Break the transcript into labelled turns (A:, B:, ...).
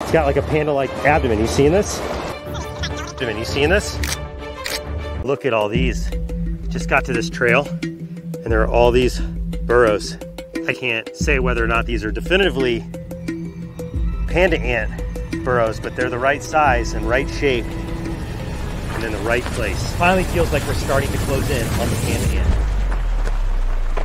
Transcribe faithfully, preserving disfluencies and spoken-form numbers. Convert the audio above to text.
A: It's got like a panda-like abdomen. You seeing this? Abdomen, you seeing this? Look at all these. Just got to this trail and there are all these burrows. I can't say whether or not these are definitively panda ant burrows, but they're the right size and right shape and in the right place. Finally feels like we're starting to close in on the panda ant.